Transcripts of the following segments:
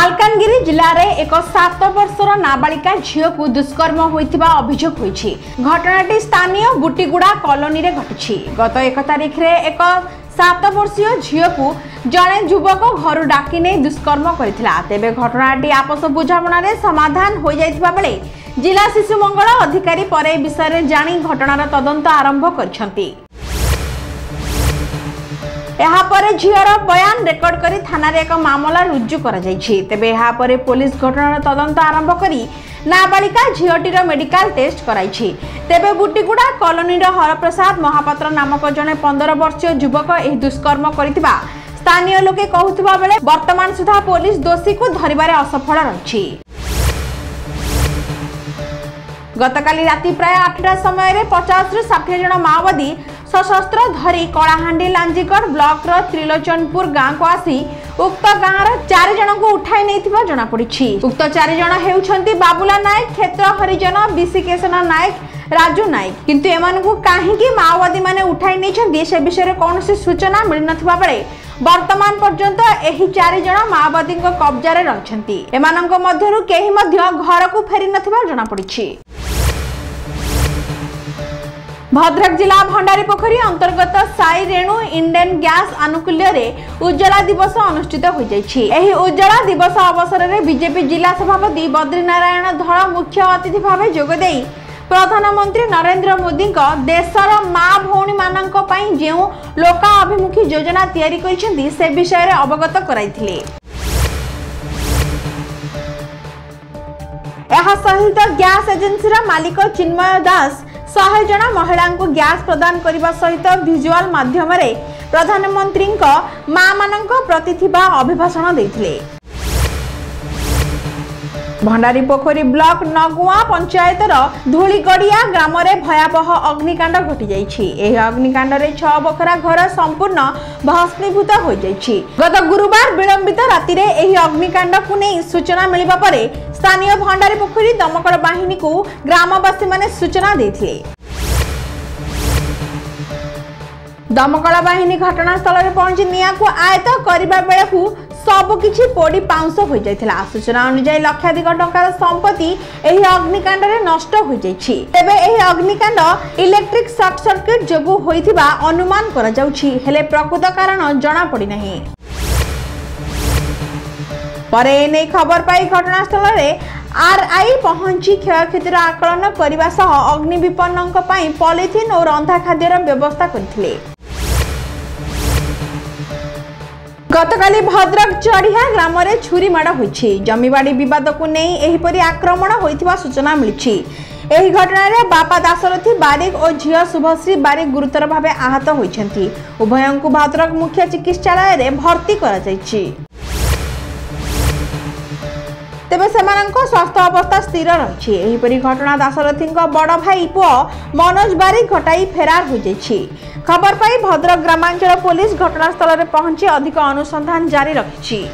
मालकानगिरी जिले में एक 7 वर्षर नाबालिका झील को दुष्कर्म होइथिबा अभियोग होइछि। घटनाटी स्थानीय बुटीगुड़ा कॉलोनी रे घटिछि। गत 1 तारिख रे एक 7 वर्षीय झील को जड़े युवक घर डाकी नहीं दुष्कर्म करथिला। तेबे घटनाटी आपस बुझामणा रे समाधान हो जाइथिबा बेले जिला शिशु मंगल अधिकारी परे विषय रे जानी घटनार तदंत आरंभ करछंती। झीर बयान रेकर्ड करी थाना रे एक मामला रुजु करा जायछि। तेबे एहा परे पुलिस घटनार तदंत आरंभ करी नाबालिका झीटीर मेडिकल टेस्ट कराइछि। तेबे बुटीगुड़ा कॉलोनी हरप्रसाद महापात्र नामक जने 15 वर्षीय युवक एही दुष्कर्म करितिबा स्थानीय लोके कहउथिबा बेले वर्तमान सुधा पुलिस दोषी को धरिबारे असफल रहिछि। गतकाली राति प्राय 8टा समय रे 50 रु 60 जन माओवादी सशस्त्र धरी कलाहांडी लांजीगढ़ ब्लॉक रो त्रिलोचनपुर गांव को आसी उक्त गांव रो 4 जन को उठाई नैथिबा जणा पड़िछि। उक्त 4 जन हेउछंती बाबुला नायक, क्षेत्र हरिजन, बिसिकेशन नायक, राजू नायक। किंतु एमानकु काहेकि माओवादी माने उठाई नैछंती से विषय रे कोनोसी सूचना मिल नथिबा बेले वर्तमान पर्यंत एही 4 जन माओवादी को कब्जा रे रहछंती। एमानक मध्यरु केही मध्य घर को फेरी नथिबा जणा पड़िछि। भद्रक जिला भंडारीपोखरी अंतर्गत साई रेणु इंडेन गैस आनुकूल्य रे उज्ज्वला दिवस अनुष्ठित हो जाइछि। एही उज्ज्वला दिवस अवसर रे बीजेपी जिला सभापति बद्रीनारायण धड़ मुख्य अतिथि भावे जोग देई प्रधानमंत्री नरेंद्र मोदी को देशर मां भौणी मानक पई जेउ लोका अभिमुखी योजना तैयारी करिसेंती से विषय रे अवगत कराइथिले। एहा सहित गैस एजेंसी रा मालिक चिन्मय दास 100 जन महिला को गैस प्रदान करने सहित विजुअल माध्यम रे प्रधानमंत्री मां मानक प्रति थिबा अभिभाषण देथिले। भंडारीपोखरी ब्लॉक नगुआ पंचायतर धूलीगड़िया ग्राम रे भयावह अग्निकांड घटी जाइछि। एही अग्निकांड रे 6 बखरा घर संपूर्ण भस्मीभूत हो जाइछि। गत गुरुवार विलंबित राति रे एही अग्निकांड को नै सूचना मिलिबा परे स्थानीय भंडारीपोखरी दमकल बाहिनी को ग्रामवासी माने सूचना देथिले। दमकल बाहिनी घटनास्थल रे पहुंची निया को आयत करबा बेले को सब किछि पोड़ी पाउंस हो जाइथिला। सूचना अनुसार लक्षाधिक टंकार संपत्ति एही अग्निकांड रे नष्ट हो जाइछि। तेबे एही अग्निकांड इलेक्ट्रिक शॉर्ट सर्किट जोगु होइथिबा अनुमान करा जाउछि, हेले प्रकृत कारण जणा पड़ी नाही। परे एने खबर पाई घटनास्थल रे आरआई पहुंची क्षयक्षतिर आकलन करबा सह अग्नि विपन्नक पई पॉलिथिन और रंधा खाद्यर व्यवस्था करथिले। गतकाली भद्रक चढ़िया ग्राम रे छुरी माड़ होइछि। जमीबाड़ी विवाद को नहीं एहीपरि आक्रमण होइथिबा सूचना मिलिछि। एही घटना रे बापा दासरथी बारिक और झियो शुभश्री बारिक गुरुतर भावे आहत होइछंती। उभयंकु भद्रक मुख्य चिकित्सालय रे भर्ती करा जाइछि। तेबे सेमानंको स्वास्थ्य अवस्था स्थिर रहिछि। एहीपरि घटना दासरथी बड़ भाई पुओ मनोज बारिक घटाई फेरार हो जाइछि। खबर पाई भद्रक ग्रामांचल पुलिस घटनास्थल रे पहुंची अधिक अनुसंधान जारी रखिछि।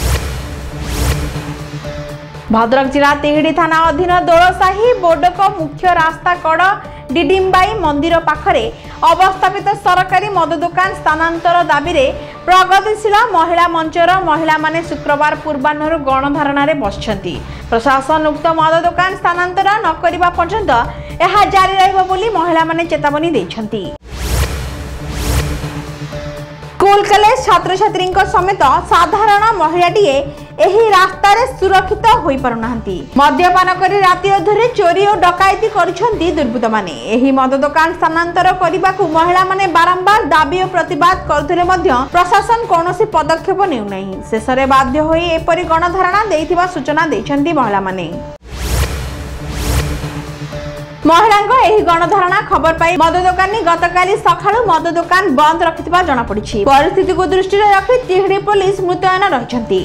भद्रक जिला तिहिडी थाना अधीन दोलसाही बोर्डक मुख्य रास्ता कड़ डिडिम्बाई मंदिर पाखरे अवस्थापित सरकारी मद दुकान स्थानांतर दाबी रे प्रगतिशील महिला मंचर महिला माने शुक्रवार पूर्वाह्न गणधारणा रे बसछंती। प्रशासन उक्त मद दुकान स्थानांतर न करिबा पर्यंत एहा जारी रहइबो बोली महिला माने चेतावनी दैछंती। स्कूल कॉलेज छात्र छात्री समेत साधारण महिलाटीए एही रास्ता रे सुरक्षित होई पारुनांती। मद्यपान करी राति अधरे चोरी और डकायती करुछंती दुर्बृत्त माने। एही मद दुकान स्थानांतर करिबाकू महिला माने बारंबार दाबी और प्रतिवाद करथले मध्य प्रशासन कोनोसी पदक्षेप नेउ नाही। शेषरे बाध्य होई एपरि गणधारणा देइथिबा सूचना दैछंती महिला माने। महिलांको एही गणधारणा खबर पाई मद दुकानी गतकाली सखाळु मद दुकान बंद रखिथिबा जणा पड़िछि। परिस्थिति को दृष्टि रे रखि तिहिडी पुलिस मुतयन रहिछंती।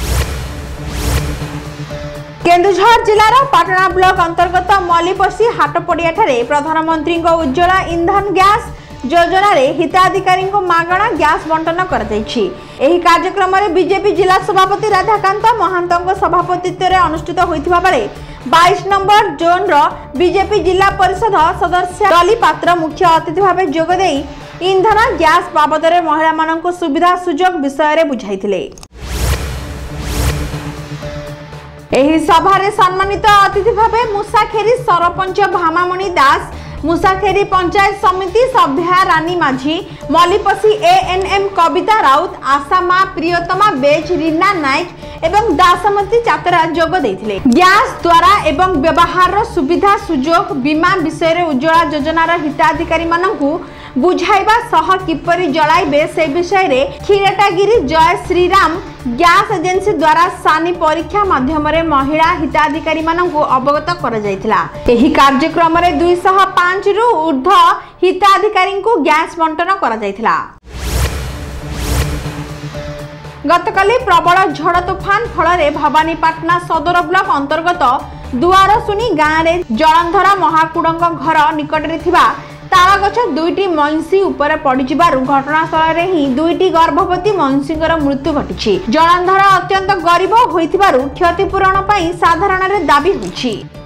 केन्दुझर जिलार पाटना ब्लॉक अंतर्गत मलीपसी हाटपड़िया ठारे प्रधानमंत्री उज्ज्वला इंधन गैस योजना रे हिताधिकारी मागणा गैस बंटन कर जाइछि। एही कार्यक्रम रे बीजेपी जिला सभापति राधाकांत महांतक सभापतित्व रे अनुष्ठित होइथिबा बेले 22 नंबर जोन रो बीजेपी जिला परिषद सदस्य डली पात्र मुख्य अतिथि भावे जोग देई इंधन गैस बाबद रे महिला मानक सुविधा सुजोग विषय रे बुझाइथिले। ଏହି ସଭାରେ ସମ୍ମାନିତ ଅତିଥି ଭାବେ ମୁସାଖେରୀ ସରପଞ୍ଚ ଭାମାମଣି ଦାସ, मुसाखेरी पंचायत समिति सभ्या रानी माझी, मलिपसी एएनएम कविता राउत, आसामा प्रियतमा बेज, रीना नायक एवं दासमती चातरा जोग देथिले। गैस द्वारा एवं व्यवहार सुविधा सुजोग बीमा विषय उज्ज्वला योजनार हिताधिकारी मानकु बुझाइबा सह किपरि जलाइबे से विषय रे खिरटागिरी जय श्रीराम गैस एजेंसी द्वारा सानी परीक्षा माध्यम रे महिला हिताधिकारी मानकु अवगत करा जायतिला। एही कार्यक्रम रे 205 रु ऊर्ध्व हिताधिकारी को गैस बंटन करा जायतिला। गतकाली प्रबल झड़ तूफान फल भवानीपाटना सदर ब्लॉक अंतर्गत दुआरसुनी गाँव में जलंधर महाकुड़ंग घर निकट में तालगछ दुईटी मईंसी उपरे पड़िजिबारु घटनास्थल रे ही दुईटी गर्भवती मईंसीर मृत्यु घटिछि। जलंधर अत्यंत गरीब होइथिबारु क्षतिपूरण पई साधारण रे दाबी होइछि।